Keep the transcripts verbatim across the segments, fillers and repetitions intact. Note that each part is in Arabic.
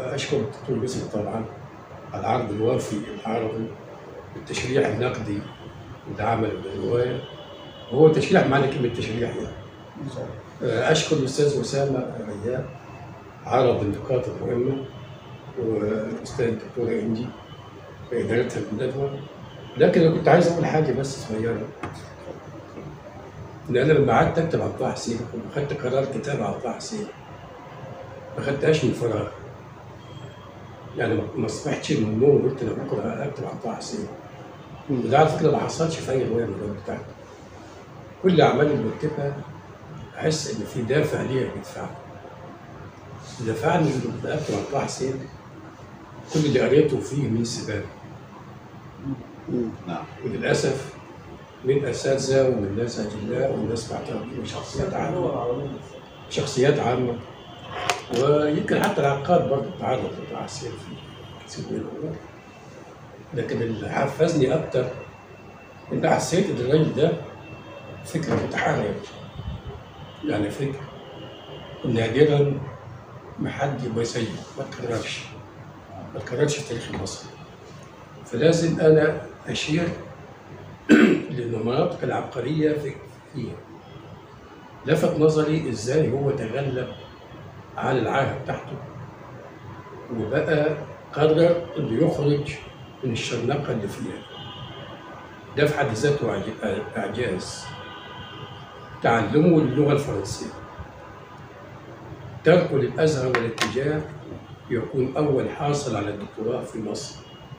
واشكر الدكتور باسم طبعا على العرض الوافي العربي بالتشريح النقدي اللي عمله للروايه، وهو تشريح معنى كلمه تشريح يعني. اشكر الاستاذ اسامه ريان عرض النقاط المهمه، والاستاذ الدكتوره انجي بادارتها للندوه. لكن انا كنت عايز اقول حاجه بس صغيره، ان انا لما قعدت اكتب عن طه حسين وخدت قرار كتابه عن طه حسين ما خدتهاش من فراغ. يعني ما صبحتش من النوم وقلت انا بكره اكتب عن طه حسين. وده على فكره ما حصلش في اي روايه من الروايات بتاعتي. كل اعمال اللي بكتبها احس ان في دافع ليها بيدفعني. دفعني لما اكتب عن طه حسين كل اللي قريته فيه من سباب. نعم. وللاسف من اساتذه ومن ناس اجلاء وناس معتبرين وشخصيات عامه. شخصيات عامه. ويمكن حتى العقاد برضه تعرض لطه حسين في كثير من الامور. لكن اللي حفزني اكتر ان حسيت ان الراجل ده فكره متحرره. يعني فكره نادرا ما حد يبقى زيه، ما تكررش. ما تكررش في التاريخ المصري. فلازم انا اشير للمناطق العبقريه في فيها. لفت نظري ازاي هو تغلب على العاهه بتاعته وبقى قرر انه يخرج من الشرنقه اللي فيها. ده في حد ذاته اعجاز. تعلمه اللغه الفرنسيه، تركه للازهر والاتجاه يكون اول حاصل على الدكتوراه في مصر.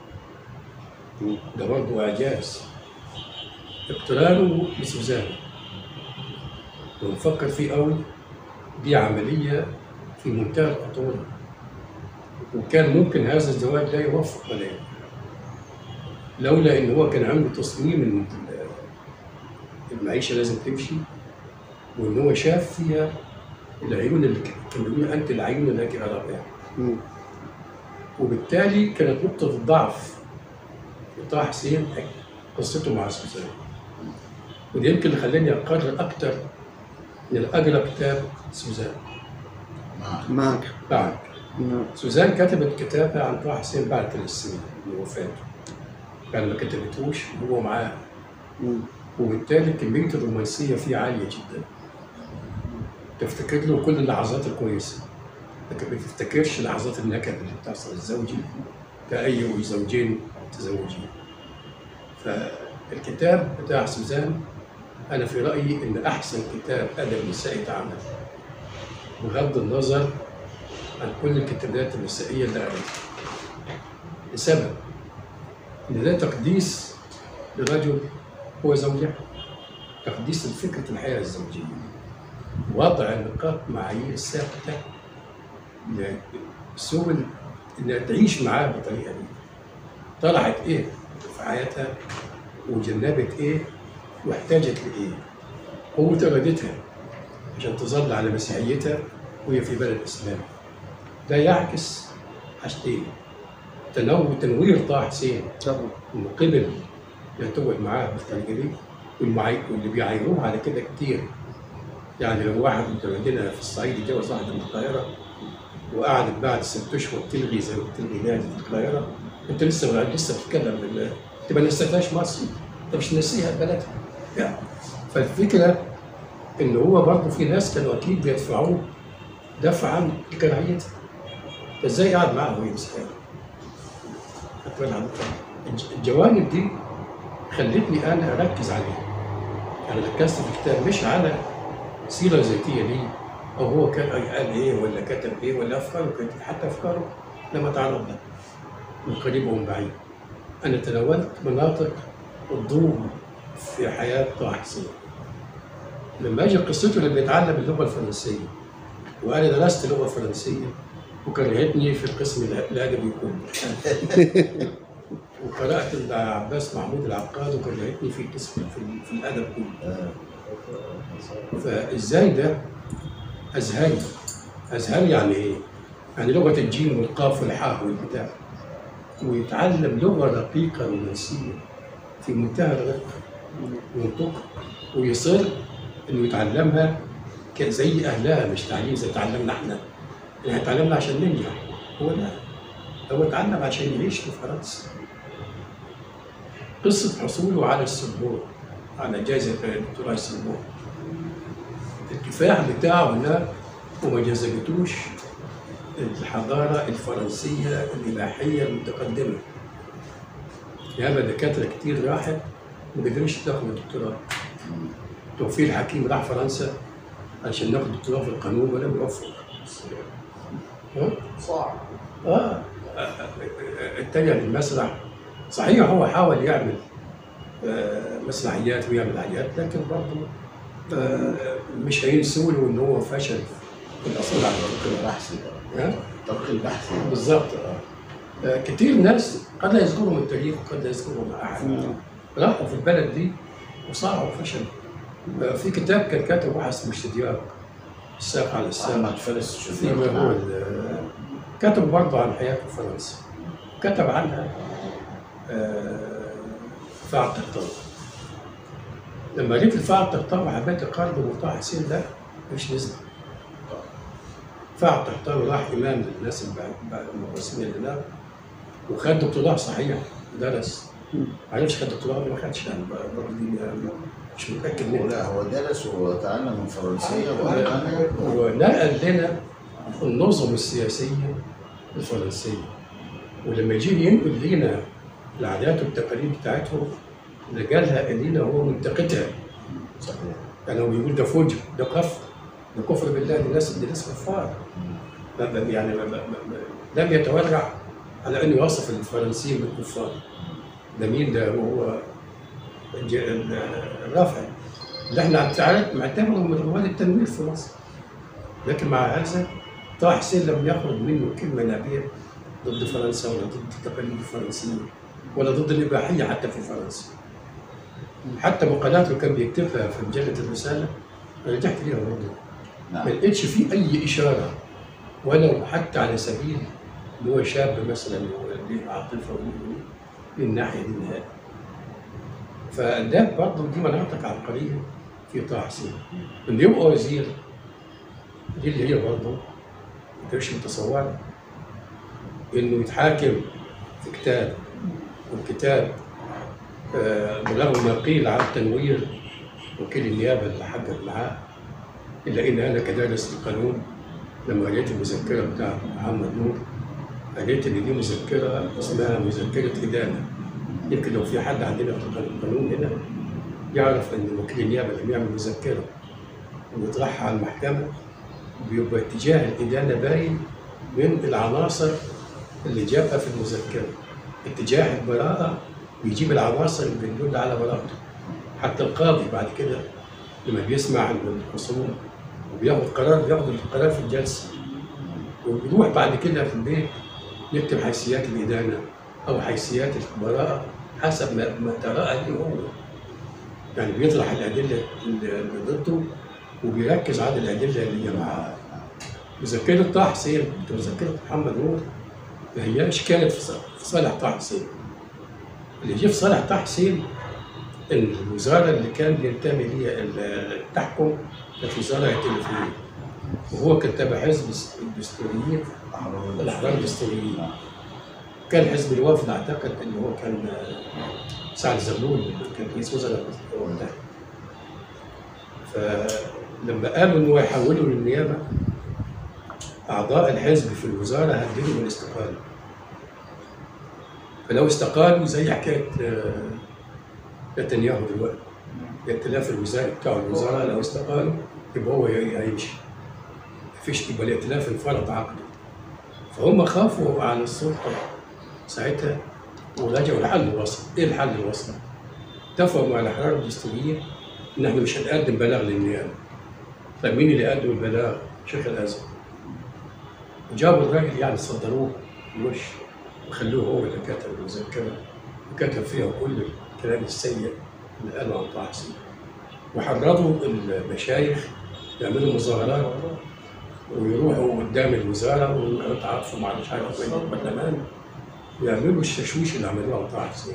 ده برضه اعجاز. اقترانه بسوزان ونفكر فيه قوي، دي عمليه في منتهى الخطوره. وكان ممكن هذا الزواج لا يوفق ولا ينجح لولا ان هو كان عنده تصميم ان المعيشه لازم تمشي، وان هو شاف فيها العيون اللي كانوا بيقولوا انت العيون التي ارى بها. وبالتالي كانت نقطه الضعف طه حسين قصته مع سوزان. وده يمكن اللي خلاني اقرر اكتر ان اقرا كتاب سوزان. معك. بعد سوزان كتبت كتابها عن طه حسين بعد ثلاث سنين من وفاته. يعني ما كتبتهوش وهو معاه. وبالتالي كميه الرومانسيه فيه عاليه جدا. تفتكر له كل اللحظات الكويسه، لكن ما تفتكرش لحظات النكد اللي بتحصل الزوجي كأي زوجين متزوجين. فالكتاب بتاع سوزان انا في رايي ان احسن كتاب ادب نسائي اتعمل، بغض النظر عن كل الكتابات النسائيه اللي قريتها. لسبب ان ده تقديس لرجل هو زوجها، تقديس لفكره الحياه الزوجيه، وضع نقاط معايير ثابته لسبل انها تعيش معاه بالطريقه دي. طلعت ايه في حياتها وجنبت ايه واحتاجت لايه. قوه ارادتها عشان تظل على مسيحيتها وهي في بلد اسلام. ده يعكس حاجتين: تنوع تنوير طه حسين انه قبل يرتبط معاه بالطريقه دي، واللي بيعايروه على كده كتير. يعني لو واحد متولدنا في الصعيد يتجوز واحده من القاهره وقعدت بعد ست اشهر تلغي زي ما بتلغي نادي في القاهره، انت لسه لسه بتتكلم بالله، انت ما نسيتهاش مصر، انت مش ناسيها بلدها. يعني فالفكره ان هو برضه في ناس كانوا اكيد بيدفعوه دفعا لكراهيتها. ازاي قاعد معاه وهي مسكينه؟ الجوانب دي خلتني انا اركز عليها. يعني ركزت في الكتاب مش على سيره ذاتيه ليه او هو كان قال ايه ولا كتب ايه ولا افكاره كانت، حتى افكاره لما تعرض لها من قريب ومن بعيد. انا تناولت مناطق الضوء في حياه طه حسين. لما اجي قصته اللي بيتعلم اللغه الفرنسيه، وانا درست لغه فرنسيه وكرهتني في القسم الادبي كله. وقرات عباس محمود العقاد وكرهتني في القسم في, في الادب كله. فازاي ده ازهري؟ ازهري يعني ايه؟ يعني لغه الجيم والقاف والحاء والبتاع، ويتعلم لغه رقيقه رومانسيه في منتهى الرقه والتقى، ويصر انه يتعلمها زي اهلها، مش تعليم زي تعلمنا احنا. احنا اتعلمنا عشان ننجح، هو لا، هو اتعلم عشان يعيش في فرنسا. قصة حصوله على السوربون، على جائزة دكتوراه السوربون، الكفاح بتاعه هناك وما جذبتوش الحضارة الفرنسية الإباحية المتقدمة. ياما دكاترة كتير راحت ما قدروش تاخد الدكتوراه. توفيق الحكيم راح فرنسا عشان ناخد دكتوراه في القانون ولم يوفق. صعب. اه اتجه للمسرح. صحيح هو حاول يعمل آه مسرحيات ويعمل حاجات، لكن برضه آه مش هينسوا له ان هو فشل في الاصول على الطريق البحثي. الطريق البحثي بالظبط. آه كتير ناس قد لا يذكرهم التاريخ وقد لا يذكرهم احد راحوا في البلد دي وصاروا فشل. آه في كتاب كان كاتب واحد اسمه اشتياق الساق على الساق محمد فارس فيما هو كتب برضه عن حياة فرنسا، كتب عنها فاعل تختار. لما جيت الفاعل تختار حبيت اقارنه بطه حسين، ده مش نسبة. فاعل تختار راح إمام للناس المقسمين اللي هناك وخد دكتوراه صحيح، درس. معرفش خد دكتوراه ولا ما خدش، يعني مش متأكد منه. لا هو درس وتعلم من فرنسية ونقل لنا النظم السياسية الفرنسية، ولما يجي ينقل لنا العادات والتقاليد بتاعتهم نقلها لنا هو منتقدها. صحيح. يعني هو بيقول ده فجر، ده كفر، ده كفر بالله، دي ناس دي ناس كفار. يعني ما ما ما لم يتورع على انه يوصف الفرنسيين بالكفار. ده مين ده؟ هو الرافعي اللي احنا معتبره من رواد التنوير في مصر. لكن مع هذا طه حسين لم يخرج منه كلمه نابيه ضد فرنسا ولا ضد التقاليد الفرنسيه ولا ضد الاباحيه حتى في فرنسا. حتى مقالاته كان بيكتبها في مجله الرساله انا رجعت ليها برضه. نعم. ما لقيتش فيه اي اشاره ولو حتى على سبيل ان هو شاب مثلا وليه عاطفه من الناحيه دي نهائي. فده برضه دي مناطق عبقريه في طه حسين. انه يبقى وزير دي اللي هي برضه ما كانش متصوره. انه يتحاكم في كتاب والكتاب برغم ما قيل عن تنوير وكيل النيابه اللي حقق معاه، الا ان انا كدارس القانون لما قريت المذكره بتاع محمد نور قريت ان دي مذكره اسمها مذكره ادانه. يمكن لو في حد عندنا في القانون هنا يعرف ان وكيل النيابه لما يعمل مذكره ويطرحها على المحكمه بيبقى اتجاه الادانه باين من العناصر اللي جابها في المذكره. اتجاه البراءه بيجيب العناصر اللي بتدل على براءته. حتى القاضي بعد كده لما بيسمع الخصوم وبياخد قرار بياخد القرار في الجلسه وبيروح بعد كده في البيت يكتب حيثيات الادانه او حيثيات البراءه حسب ما, ما تراه ليه هو. يعني بيطرح الادله اللي ضده وبيركز على الادله اللي هي معاه. مذكره طه حسين مذكره محمد نور ما هياش كانت في صالح طه حسين. اللي جه في صالح طه حسين ان الوزاره اللي كان بينتمي ليها اللي تحكم كانت وزاره التلفزيون، وهو كان تابع حزب الدستوريين الاحرار الدستوريين. كان حزب الوفد اعتقد ان هو كان سعد زغلول كان رئيس وزراء وقتها. فلما قالوا انه يحولوا للنيابه اعضاء الحزب في الوزاره هددوا بالاستقاله. فلو استقالوا زي حكايه نتنياهو دلوقتي الائتلاف الوزاري بتاع الوزراء لو استقالوا يبقى هو هيمشي. مفيش يبقى الائتلاف انفرض عقده. فهم خافوا على السلطه ساعتها ولجأوا لحل وسط. ايه الحل الوسط؟ اتفقوا مع الاحرار الدستوريين ان احنا مش هنقدم بلاغ للنيابه. طيب مين اللي قدم البلاغ؟ شيخ الازهر. وجابوا الراجل يعني صدروه الوش وخلوه هو اللي كتب المذكره وكتب فيها كل الكلام السيء اللي قاله عن طه حسين. وحرضوا المشايخ يعملوا مظاهرات ويروحوا قدام الوزاره ويتعاطفوا مع مش عارف وين البرلمان ويعملوا التشويش اللي عملوه عن طه حسين.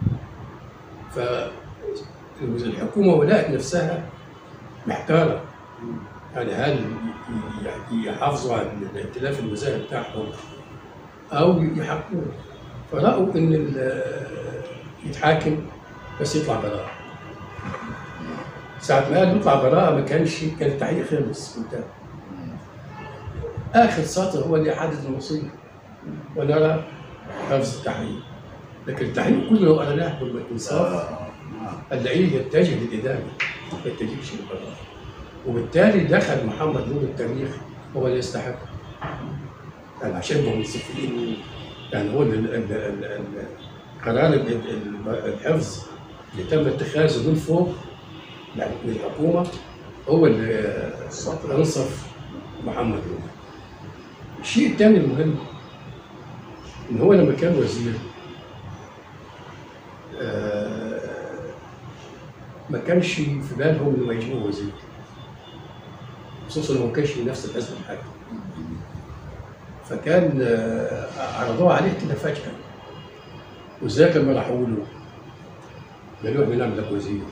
فالحكومه ولقت نفسها محتاره. يعني هل يحافظوا على الائتلاف الوزاري بتاعهم او يحاكموه، فراوا ان ال- يتحاكم بس يطلع براءه. ساعة ما قال يطلع براءه ما كانش كان التحقيق خلص انتهى. اخر سطر هو اللي يحدد المصير ونرى حفظ التحقيق، لكن التحقيق كله لو قرأناه بالانصاف هنلاقيه يتجه للإدانة ما يتجهش للبراءة، وبالتالي دخل محمد نور التاريخ هو اللي يستحق، يعني عشان هم متفقين، يعني هو ال- ال- ال- ال- قرار ال- ال- الحفظ اللي تم اتخاذه من فوق يعني من الحكومة هو اللي انصف محمد نور. الشيء الثاني المهم ان هو لما كان وزير آه، ما كانش في بالهم انه يجيبوه وزير، خصوصا انه ما كانش في نفس الحزب الحاكم. فكان آه، عرضوه عليه كده فجأة، وازاي لما راحوا له قالوا احنا نعمل لك وزير.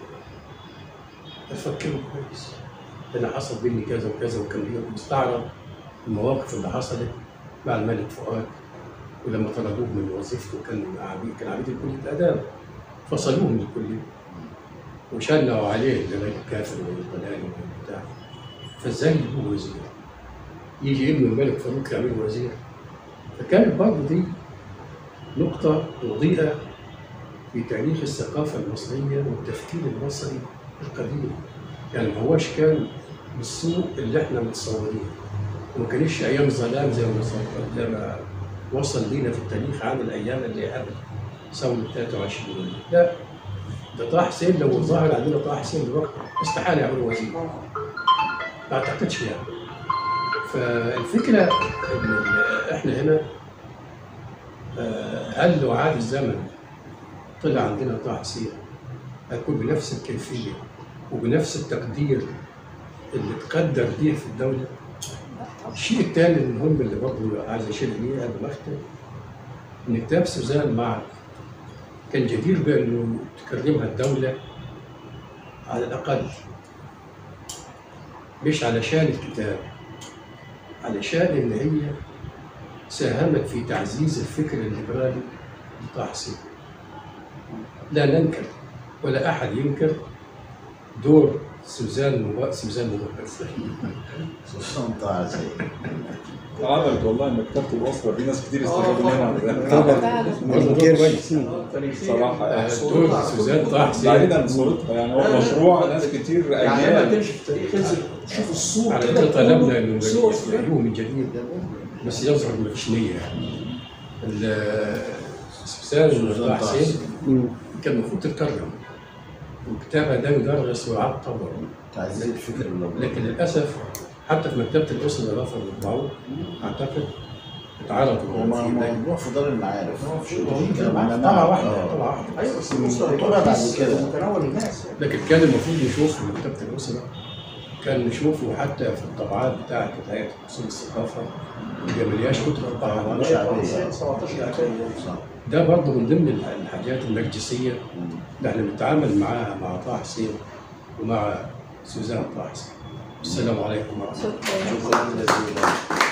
فكروا كويس، انا حصل بيني كذا وكذا، وكان مستعرض المواقف اللي حصلت مع الملك فؤاد، ولما طردوه من وظيفته كان عميد كان عميد الكلية الآداب، فصلوه من الكلية وشنقوا عليه لغاية الكافر والضلال والبتاع. فازاي يجيبوه وزير؟ يجي ابن الملك فاروق يعمله وزير؟ فكانت برضه دي نقطة مضيئة في تاريخ الثقافة المصرية والتفكير المصري القديم. يعني ما هوش كان بالسوء اللي احنا متصورينه، وما كانش أيام ظلام زي ما صار- زي ما وصل لينا في التاريخ عن الأيام اللي قبل ثورة ثلاثة وعشرين. لا، ده طه حسين لو ظهر عندنا طه حسين دلوقتي استحالة يعملوا وزير، ما أعتقدش يعني. فالفكرة إن ال- إحنا هنا آه، هل لو عاد الزمن طلع عندنا طه حسين هيكون بنفس الكيفية وبنفس التقدير اللي تقدر بيه في الدولة؟ الشيء الثاني المهم اللي برضه عايز اشير اليه قبل ما اختم، ان كتاب سوزان معك كان جدير بانه تكرمها الدولة على الاقل، مش علشان الكتاب، علشان ان هي ساهمت في تعزيز الفكر الليبرالي لطه حسين. لا ننكر ولا احد ينكر دور سوزان مبارك سوزان مبارك خصوصا طه حسين. عملت والله مكتبة الأسرة في ناس كتير استفادوا منها طبعا برضه دور كويس. صراحة آه، دور سوزان طه حسين بعيدا عن صورتها يعني هو مشروع ناس كتير يعني لما أجيال تمشي في التاريخ انزل شوف الصور على كده فكرة طلبنا انه صور يعيدوه من جديد، بس يظهر ما فيش نية يعني. ال- سوزان طه حسين كان المفروض تتكرم وكتابها ده يدرس ويعاد طبعا، تعزيز الفكر الليبرالي. لكن للاسف حتى في مكتبه الاسره اللي رفضوا يطبعوه اعتقد اتعرضوا هما في لجنة. موضوع في دار المعارف. طبعا طبعا واحده طبعا واحده، ايوه بس الاسره طبعا بعد كده. متناول الناس يعني. لكن كان المفروض نشوف في مكتبه الاسره، كان نشوفه حتى في الطبعات بتاعه هيئه اصول الثقافه ما ملياش كتب الطبعه. مش عادية. سبعتاشر صح. ده برضه من ضمن الحاجات النرجسيه اللي احنا بنتعامل معاها مع طه حسين ومع سوزان طه حسين. السلام عليكم ورحمه الله. شكرا. شكرا جزيلا.